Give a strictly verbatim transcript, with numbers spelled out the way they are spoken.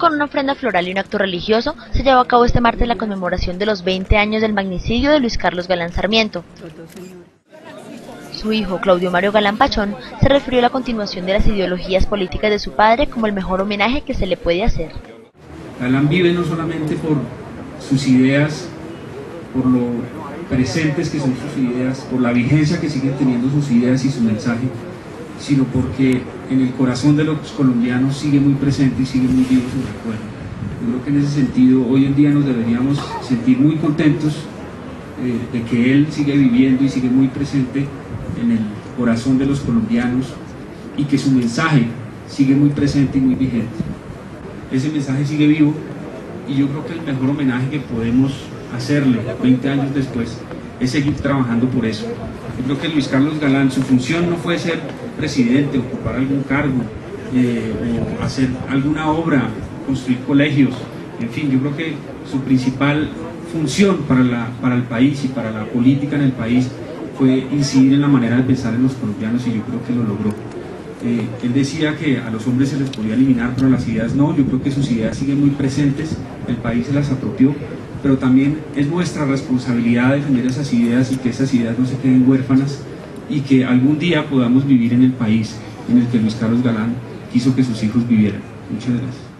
Con una ofrenda floral y un acto religioso, se llevó a cabo este martes la conmemoración de los veinte años del magnicidio de Luis Carlos Galán Sarmiento. Su hijo, Claudio Mario Galán Pachón, se refirió a la continuación de las ideologías políticas de su padre como el mejor homenaje que se le puede hacer. Galán vive no solamente por sus ideas, por lo presentes que son sus ideas, por la vigencia que siguen teniendo sus ideas y su mensaje, sino porque en el corazón de los colombianos sigue muy presente y sigue muy vivo su recuerdo. Yo creo que en ese sentido hoy en día nos deberíamos sentir muy contentos eh, de que él sigue viviendo y sigue muy presente en el corazón de los colombianos y que su mensaje sigue muy presente y muy vigente. Ese mensaje sigue vivo y yo creo que el mejor homenaje que podemos hacerle veinte años después es seguir trabajando por eso. Yo creo que Luis Carlos Galán, su función no fue ser presidente, ocupar algún cargo eh, o hacer alguna obra, construir colegios, en fin, yo creo que su principal función para, la, para el país y para la política en el país fue incidir en la manera de pensar en los colombianos y yo creo que lo logró. Eh, él decía que a los hombres se les podía eliminar, pero a las ideas no. Yo creo que sus ideas siguen muy presentes, el país se las apropió, pero también es nuestra responsabilidad defender esas ideas y que esas ideas no se queden huérfanas y que algún día podamos vivir en el país en el que Luis Carlos Galán quiso que sus hijos vivieran. Muchas gracias.